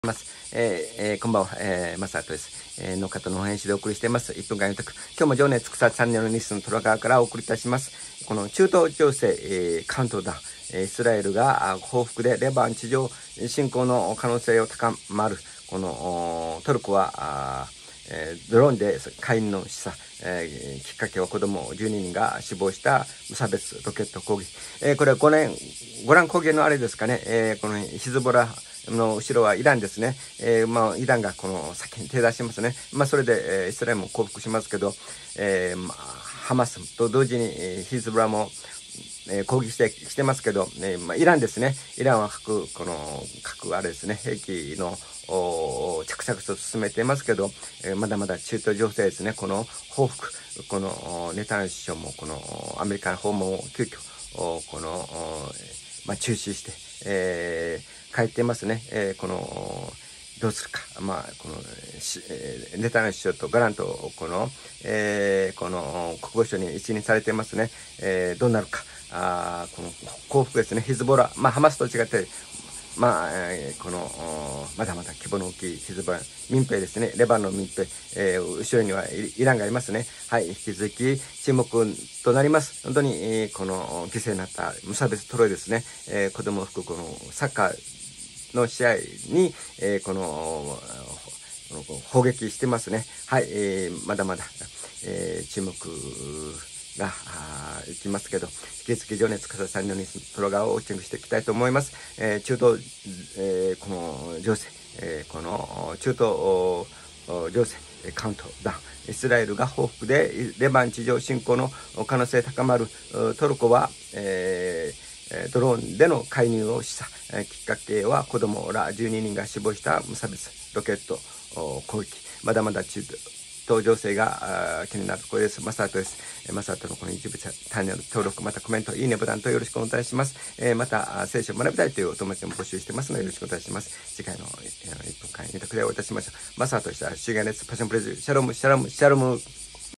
ます。こんばんは、マサトです。の方のお話でお送りしています。1分間ゆたく。今日も情熱草チャンネルのニスの虎川からお送りいたします。この中東情勢、カウントダウン、イスラエルが報復でレバン地上侵攻の可能性を高まる。このトルコはドローンで火炎の示唆、きっかけは子供12人が死亡した無差別ロケット攻撃。これは5年、ゴラン高原のあれですかね、このヒズボラの後ろはイランですね。イランがこの先に手出しますね。それで、イスラエルも降伏しますけど、ハマスと同時に、ヒズボラも、攻撃してますけど、イランですね。イランは核あれですね、兵器の着々と進めていますけど、まだまだ中東情勢ですね。この報復、このネタニヤフ首相もこのアメリカの訪問を急遽中止して、帰ってますね。どうするか。ネタニヤフ首相とガラント、この国防省に一任されてますね。どうなるか。この降伏ですね。ヒズボラ。ハマスと違って、まだまだ規模の大きいヒズボラ、民兵ですね。レバノン民兵、後ろにはイランがいますね。はい、引き続き注目となります。本当に、この犠牲になった無差別テロですね。子供を含むこのサッカーの試合に、砲撃してますね。はい、まだまだ、注目がいきますけど、引き続き情熱草さんのニュースプロ側をウォッチングしていきたいと思います。中東、この情勢、この中東情勢カウントダウン、イスラエルが報復でレバン地上侵攻の可能性高まる。トルコは、ドローンでの介入を示唆。きっかけは子供ら12人が死亡した無差別ロケット攻撃。まだまだ中東情勢が気になるところです。マサトです。マサトのこの YouTube チャンネル登録、またコメント、いいねボタンとよろしくお願いします。また聖書を学びたいというお友達も募集してますのでよろしくお願いします。次回の1分間、ゆたくでお会いいたしましょう。マサトでした。シュガーネスパッションプレゼン、シャロム、シャロム、シャロム。